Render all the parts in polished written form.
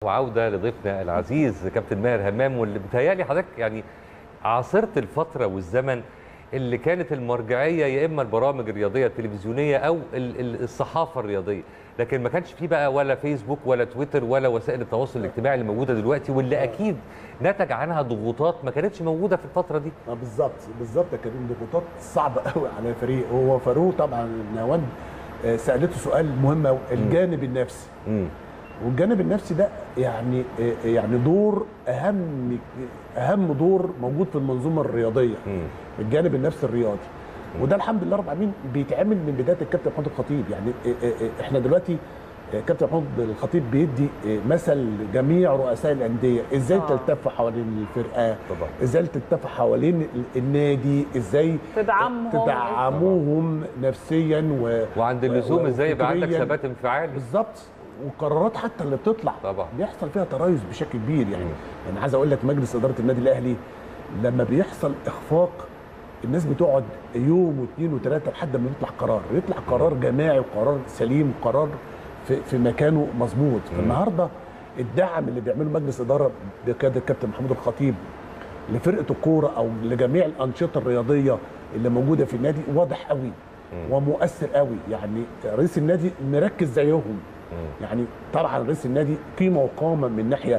وعودة لضيفنا العزيز كابتن ماهر همام، واللي بيتهيألي حضرتك يعني عاصرت الفترة والزمن اللي كانت المرجعية يا إما البرامج الرياضية التلفزيونية أو الصحافة الرياضية، لكن ما كانش فيه بقى ولا فيسبوك ولا تويتر ولا وسائل التواصل الاجتماعي اللي موجودة دلوقتي، واللي أكيد نتج عنها ضغوطات ما كانتش موجودة في الفترة دي. بالظبط يا كريم، ضغوطات صعبة قوي على الفريق. هو فاروق طبعا نهاوند سألته سؤال مهم قوي، الجانب النفسي. والجانب النفسي ده يعني دور اهم دور موجود في المنظومه الرياضيه. الجانب النفسي الرياضي، وده الحمد لله رب العالمين بيتعمل من بدايه الكابتن محمود الخطيب. يعني احنا دلوقتي كابتن محمود الخطيب بيدي مثل جميع رؤساء الانديه ازاي تلتف حوالين الفرقه، ازاي تلتف حوالين النادي، ازاي تدعموهم نفسيا وعند اللزوم ازاي يبقى عندك ثبات انفعالي. بالظبط. والقرارات حتى اللي بتطلع طبعا بيحصل فيها تريث بشكل كبير. يعني انا عايز اقول لك مجلس اداره النادي الاهلي لما بيحصل اخفاق الناس بتقعد يوم واثنين وثلاثه لحد ما يطلع قرار جماعي وقرار سليم وقرار في مكانه مظبوط. فالنهارده الدعم اللي بيعمله مجلس اداره بقياده الكابتن محمود الخطيب لفرقه الكوره او لجميع الانشطه الرياضيه اللي موجوده في النادي واضح قوي ومؤثر قوي. يعني رئيس النادي مركز زيهم. يعني طبعا رئيس النادي قيمه وقامه من ناحيه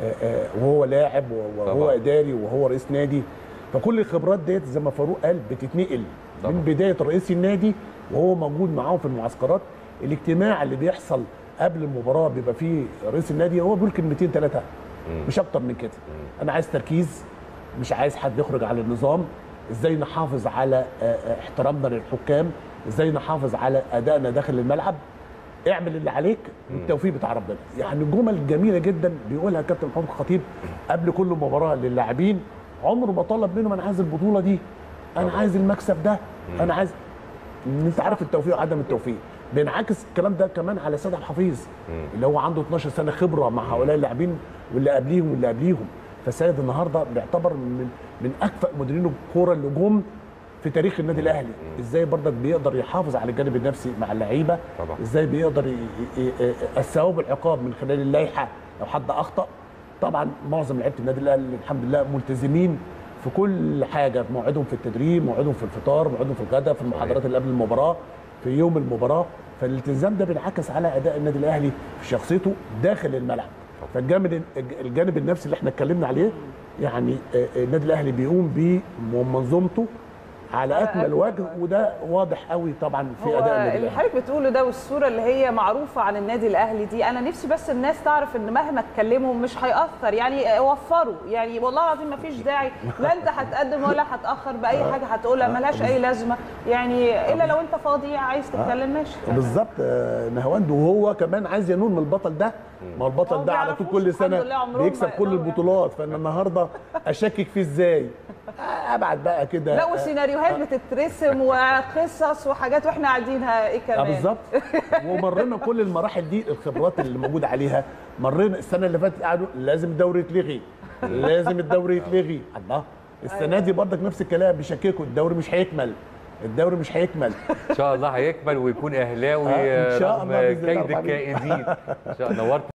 وهو لاعب وهو اداري وهو رئيس نادي، فكل الخبرات ديت زي ما فاروق قال بتتنقل من بدايه رئيس النادي وهو موجود معاهم في المعسكرات. الاجتماع اللي بيحصل قبل المباراه بيبقى فيه رئيس النادي هو بيقول كلمتين ثلاثه مش اكتر من كده. انا عايز تركيز، مش عايز حد يخرج على النظام، ازاي نحافظ على احترامنا للحكام، ازاي نحافظ على ادائنا داخل الملعب، اعمل اللي عليك والتوفيق بتاع ربنا. يعني جمل جميله جدا بيقولها كابتن محمود الخطيب قبل كل مباراه للاعبين. عمره ما طلب منهم انا عايز البطوله دي، انا عايز المكسب ده، انا عايز. انت عارف التوفيق وعدم التوفيق بينعكس الكلام ده كمان على سيد عبد الحفيظ اللي هو عنده 12 سنه خبره مع هؤلاء اللاعبين واللي قبليهم فسيد النهارده بيعتبر من اكفأ مديرين الكوره اللي جم في تاريخ النادي الاهلي. ازاي برضك بيقدر يحافظ على الجانب النفسي مع اللعيبه، ازاي بيقدر الثواب والعقاب من خلال اللائحه لو حد اخطا. طبعا معظم لعيبه النادي الاهلي الحمد لله ملتزمين في كل حاجه، في موعدهم في التدريب، موعدهم في الفطار، موعدهم في الغداء، في المحاضرات اللي قبل المباراه، في يوم المباراه. فالالتزام ده بينعكس على اداء النادي الاهلي في شخصيته داخل الملعب. فالجانب النفسي اللي احنا اتكلمنا عليه يعني النادي الاهلي بيقوم بيه ومنظومته على اكمل وجه، وده واضح قوي طبعا في اداء النادي الاهلي. اللي حضرتك بتقوله ده والصوره اللي هي معروفه عن النادي الاهلي دي، انا نفسي بس الناس تعرف ان مهما اتكلموا مش هيأثر. يعني وفروا، يعني والله العظيم ما فيش داعي لا انت هتقدم ولا هتأخر باي حاجه هتقولها ملهاش اي لازمه. يعني الا لو انت فاضي عايز تتكلم ماشي. بالظبط نهاوند، وهو كمان عايز ينول من البطل ده. ما البطل ده على طول كل سنه بيكسب كل البطولات، فانا النهارده اشكك فيه ازاي؟ ابعد بقى كده. لا وسيناريوهات بتترسم وقصص وحاجات واحنا قاعدينها ايه كمان. بالظبط. ومرينا كل المراحل دي، الخبرات اللي موجوده عليها. مرينا السنه اللي فاتت قعدوا لازم الدوري يتلغي، لازم الدوري يتلغي. الله، السنه دي برضك نفس الكلام، بيشككوا الدوري مش هيكمل، الدوري مش هيكمل. ان شاء الله هيكمل ويكون اهلاوي ان شاء الله رغم كيد الكائدين. ان شاء الله. نورت.